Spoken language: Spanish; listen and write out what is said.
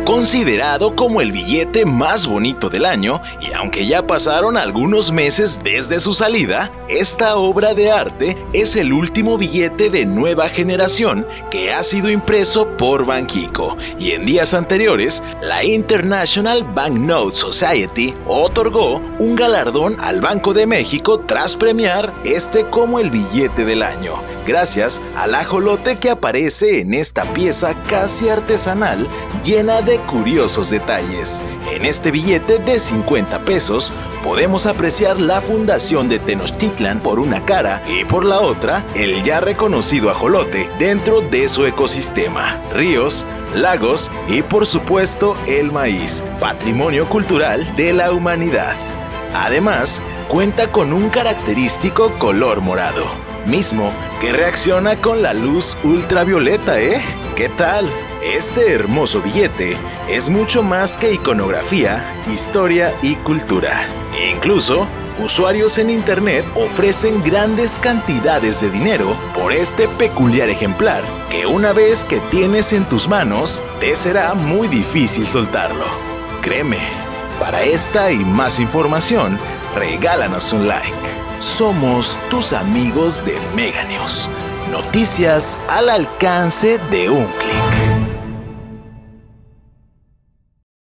Considerado como el billete más bonito del año, y aunque ya pasaron algunos meses desde su salida, esta obra de arte es el último billete de nueva generación que ha sido impreso por Banxico, y en días anteriores, la International Banknote Society otorgó un galardón al Banco de México tras premiar este como el billete del año, gracias al ajolote que aparece en esta pieza casi artesanal llena de curiosos detalles. En este billete de 50 pesos podemos apreciar la fundación de Tenochtitlan por una cara y por la otra el ya reconocido ajolote dentro de su ecosistema, ríos, lagos y por supuesto el maíz, patrimonio cultural de la humanidad. Además, cuenta con un característico color morado, mismo que reacciona con la luz ultravioleta, ¿eh? ¿Qué tal? Este hermoso billete es mucho más que iconografía, historia y cultura. Incluso, usuarios en internet ofrecen grandes cantidades de dinero por este peculiar ejemplar, que una vez que tienes en tus manos, te será muy difícil soltarlo. Créeme, para esta y más información, regálanos un like. Somos tus amigos de Mega News. Noticias al alcance de un clic.